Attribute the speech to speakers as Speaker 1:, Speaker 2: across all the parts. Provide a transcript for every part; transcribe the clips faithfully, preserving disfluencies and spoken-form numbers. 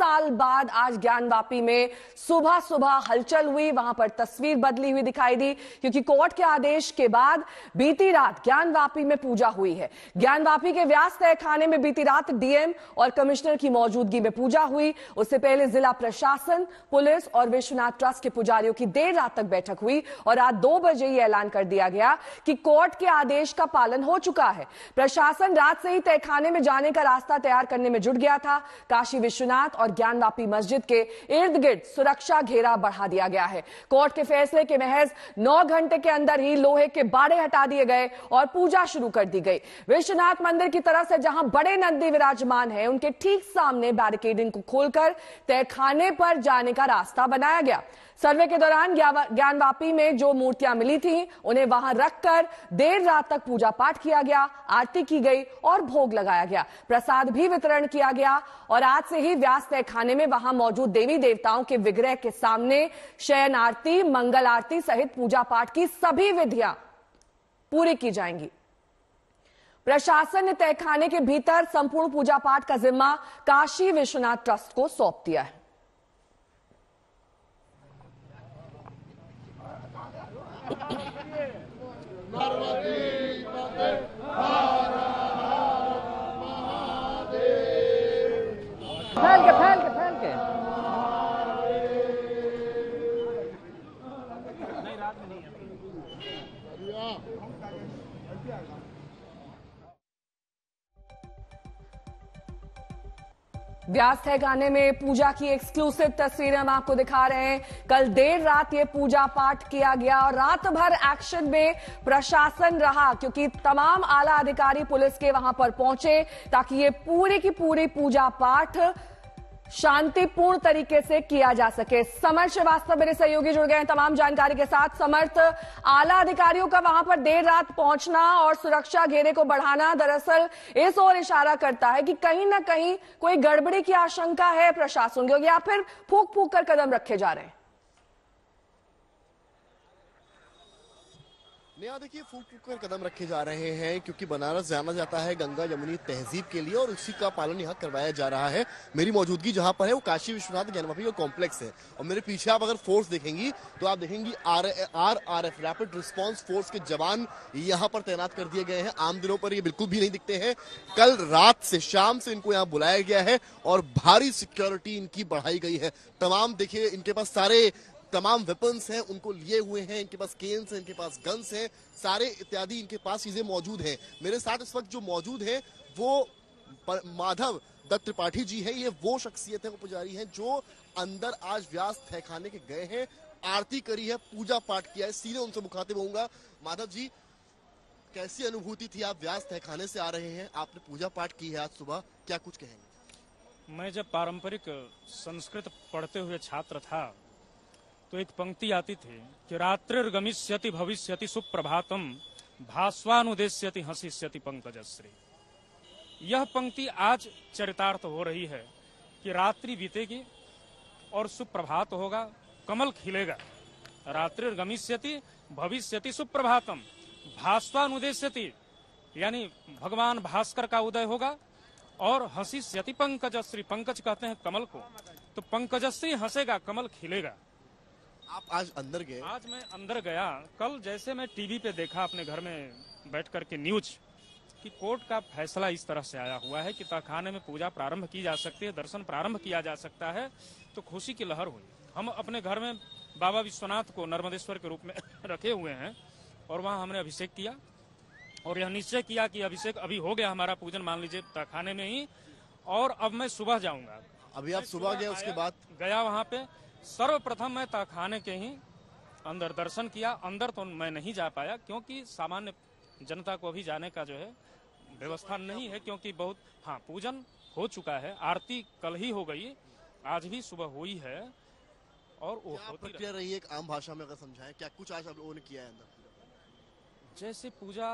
Speaker 1: साल बाद आज ज्ञानवापी में सुबह सुबह हलचल हुई। वहां पर तस्वीर बदली हुई दिखाई दी, क्योंकि कोर्ट के आदेश के बाद बीती रात ज्ञानवापी में पूजा हुई है। ज्ञानवापी के व्यास तहखाने में बीती रात डीएम और कमिश्नर की मौजूदगी में पूजा हुई। उससे पहले जिला प्रशासन, पुलिस और विश्वनाथ ट्रस्ट के पुजारियों की देर रात तक बैठक हुई और रात दो बजे ये ऐलान कर दिया गया कि कोर्ट के आदेश का पालन हो चुका है। प्रशासन रात से ही तहखाने में जाने का रास्ता तैयार करने में जुट गया था। काशी विश्वनाथ और ज्ञानवापी मस्जिद के इर्द गिर्द सुरक्षा घेरा बढ़ा दिया गया है। कोर्ट के फैसले के महज नौ घंटे के अंदर ही लोहे के बाड़े हटा दिए गए और पूजा शुरू कर दी गई। विश्वनाथ मंदिर की तरफ से जहां बड़े नंदी विराजमान है, उनके ठीक सामने बैरिकेडिंग को खोलकर तहखाने पर जाने का रास्ता बनाया गया। सर्वे के दौरान ज्ञानवापी में जो मूर्तियां मिली थीं, उन्हें वहां रखकर देर रात तक पूजा पाठ किया गया, आरती की गई और भोग लगाया गया। प्रसाद भी वितरण किया गया और आज से ही व्यास तहखाने में वहां मौजूद देवी देवताओं के विग्रह के सामने शयन आरती, मंगल आरती सहित पूजा पाठ की सभी विधियां पूरी की जाएंगी। प्रशासन ने तहखाने के भीतर संपूर्ण पूजा पाठ का जिम्मा काशी विश्वनाथ ट्रस्ट को सौंप दिया है।
Speaker 2: फैल के फैल के फैल के नहीं, रात में नहीं है।
Speaker 1: व्यास तहखाने में पूजा की एक्सक्लूसिव तस्वीरें हम आपको दिखा रहे हैं। कल देर रात ये पूजा पाठ किया गया और रात भर एक्शन में प्रशासन रहा, क्योंकि तमाम आला अधिकारी पुलिस के वहां पर पहुंचे ताकि ये पूरी की पूरी पूजा पाठ शांतिपूर्ण तरीके से किया जा सके। समर्थ श्रीवास्तव मेरे सहयोगी जुड़ गए हैं तमाम जानकारी के साथ। समर्थ, आला अधिकारियों का वहां पर देर रात पहुंचना और सुरक्षा घेरे को बढ़ाना दरअसल इस ओर इशारा करता है कि कहीं ना कहीं कोई गड़बड़ी की आशंका है प्रशासन को, या फिर फूक फूक कर कदम रखे जा रहे हैं।
Speaker 3: नया देखिए, फूक फूक कर कदम रखे जा रहे हैं, क्योंकि बनारस जाना जाता है गंगा जमुनी तहजीब के लिए और उसी का पालन यहाँ करवाया जा रहा है। मेरी मौजूदगी जहाँ पर है वो काशी विश्वनाथ ज्ञानवापी का कॉम्प्लेक्स है और मेरे पीछे आप अगर फोर्स देखेंगी तो आप देखेंगी R R R F rapid response force के जवान यहाँ पर तैनात कर दिए गए हैं। आम दिनों पर ये बिल्कुल भी नहीं दिखते हैं। कल रात से शाम से इनको यहाँ बुलाया गया है और भारी सिक्योरिटी इनकी बढ़ाई गई है। तमाम देखिए, इनके पास सारे तमाम वेपन्स हैं, उनको लिए हुए हैं, इनके पास केन्स हैं, इनके पास गन्स हैं, सारे इत्यादि इनके पास चीजें मौजूद हैं। मेरे साथ इस वक्त जो मौजूद हैं वो माधव दत्त त्रिपाठी जी हैं। ये वो शख्सियत है, वो पुजारी हैं जो अंदर आज व्यास तहखाने के गए हैं, आरती करी है, पूजा पाठ किया है। सीधे उनसे मुखातिब होऊंगा। माधव जी, कैसी अनुभूति थी? आप व्यास तहखाने से आ रहे हैं, आपने पूजा पाठ की है आज सुबह, क्या कुछ कहेंगे?
Speaker 2: मैं जब पारंपरिक संस्कृत पढ़ते हुए छात्र था तो एक पंक्ति आती थी कि रात्रिर्गमिष्यति भविष्यति सुप्रभातम भास्वानुदेश्यति हंसिष्यति पंकजश्री। यह पंक्ति आज चरितार्थ हो रही है कि रात्रि बीतेगी और सुप्रभात होगा, कमल खिलेगा। रात्रिर्गमिष्यति भविष्यति सुप्रभातम भास्वानुदेश्यति, यानी भगवान भास्कर का उदय होगा, और हंसिष्यति पंकजश्री, पंकज कहते हैं कमल को, तो पंकजश्री हंसेगा, कमल खिलेगा।
Speaker 3: आप आज अंदर गए?
Speaker 2: आज मैं अंदर गया। कल जैसे मैं टीवी पे देखा अपने घर में बैठ करके न्यूज कि कोर्ट का फैसला इस तरह से आया हुआ है कि तहखाने में पूजा प्रारंभ की जा सकती है, दर्शन प्रारंभ किया जा सकता है, तो खुशी की लहर हुई। हम अपने घर में बाबा विश्वनाथ को नर्मदेश्वर के रूप में रखे हुए हैं और वहाँ हमने अभिषेक किया और यह निश्चय किया कि अभिषेक अभी हो गया हमारा पूजन, मान लीजिए तहखाने में ही, और अब मैं सुबह जाऊंगा।
Speaker 3: अभी आप सुबह गए, उसके बाद
Speaker 2: गया वहाँ पे। सर्वप्रथम मैं तहखाने के ही अंदर दर्शन किया। अंदर तो मैं नहीं जा पाया क्योंकि सामान्य जनता को अभी जाने का जो है व्यवस्था नहीं है, क्योंकि बहुत हाँ पूजन हो चुका है, आरती कल ही हो गई, आज भी सुबह हुई है और वो
Speaker 3: प्रक्रिया रही है। एक आम भाषा में अगर समझाएं, क्या कुछ आज आप लोगों ने किया है अंदर?
Speaker 2: जैसे पूजा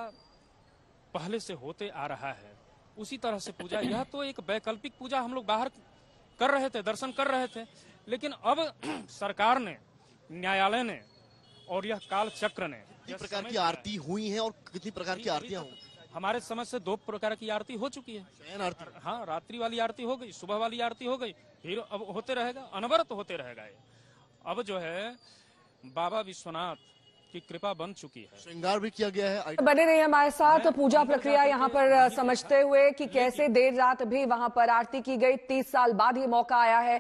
Speaker 2: पहले से होते आ रहा है उसी तरह से पूजा। यह तो एक वैकल्पिक पूजा हम लोग बाहर कर रहे थे, दर्शन कर रहे थे, लेकिन अब सरकार ने, न्यायालय ने और यह काल चक्र ने,
Speaker 3: कितनी प्रकार की आरती हुई है और कितनी प्रकार की आरतियां हुई?
Speaker 2: हमारे समय से दो प्रकार की आरती हो चुकी है।
Speaker 3: शयन आरती।
Speaker 2: हाँ, रात्रि वाली आरती हो गई, सुबह वाली आरती हो गई, फिर अब होते रहेगा, अनवरत होते रहेगा ये। अब जो है बाबा विश्वनाथ की कृपा बन चुकी है।
Speaker 3: श्रृंगार भी किया गया है।
Speaker 1: बने रहिए हमारे साथ। पूजा प्रक्रिया यहाँ पर समझते हुए कि कैसे देर रात भी वहां पर आरती की गई, तीस साल बाद ये मौका आया है।